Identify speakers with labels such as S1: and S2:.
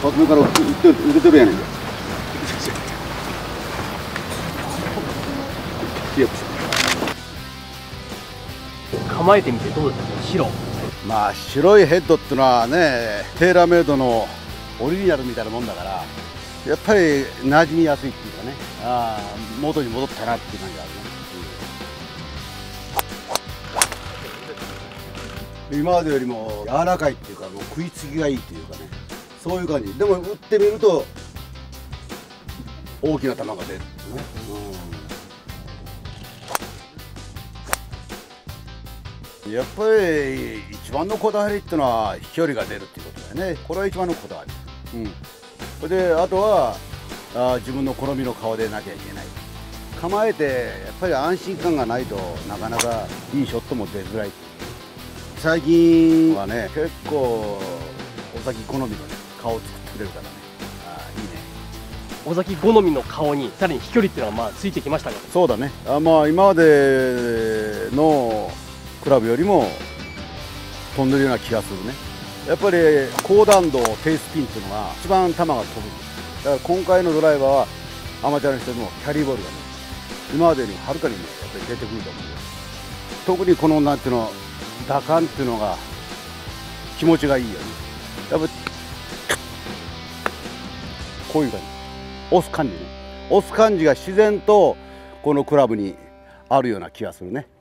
S1: 初めから受けてるやねんか。
S2: 構えてみてどうですか、白。
S1: まあ白いヘッドっていうのはね、テーラーメイドのオリジナルみたいなもんだから、やっぱり馴染みやすいっていうかね、元に戻ったなっていう感じがあるね。今までよりも柔らかいっていうか、もう食いつきがいいっていうかね、そういう感じ。でも打ってみると大きな球が出るっていうね。やっぱり一番のこだわりっていうのは飛距離が出るっていうことだよね。これは一番のこだわり。それであとは自分の好みの顔でなきゃいけない。構えてやっぱり安心感がないとなかなかいいショットも出づらい。最近はね、結構尾崎好みの、ね、顔を作ってくれるからね。いいね。
S2: 尾崎好みの顔にさらに飛距離っていうのがまあついてきましたね。
S1: そうだね。まあ今までのクラブよりも飛んでるような気がするね。やっぱり高弾道低スピンっていうのが一番球が飛ぶんです。だから今回のドライバーはアマチュアの人でもキャリーボールがね、今までよりもはるかに、ね、やっぱり出てくると思うよ。特にこのなんていうの打感っていうのが気持ちがいいよね。やっぱこういう感じ、押す感じね。押す感じが自然とこのクラブにあるような気がするね。